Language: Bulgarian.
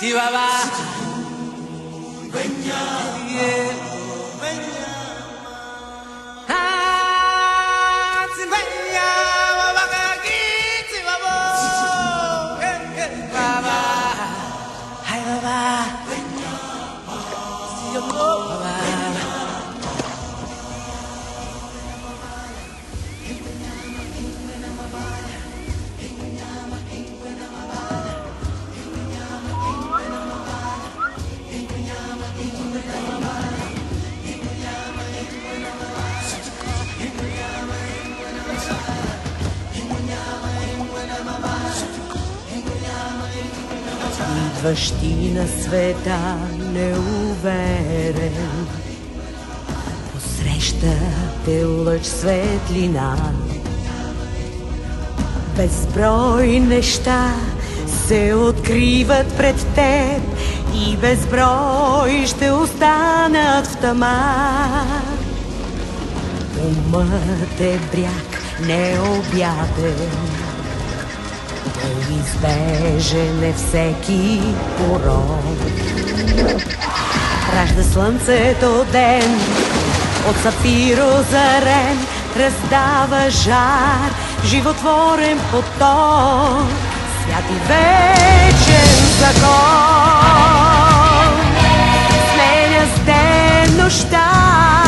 baba. Идваш ти на света неуверен, посреща те лъч светлина. Безброй неща се откриват пред теб и безброй ще останат в тъма. Умът е бряг необятен, неизбежен е всеки порок. Ражда слънцето ден, от сапфиро-зарен, раздава жар, животворен поток, свят и вечен закон. Сменя с ден нощта,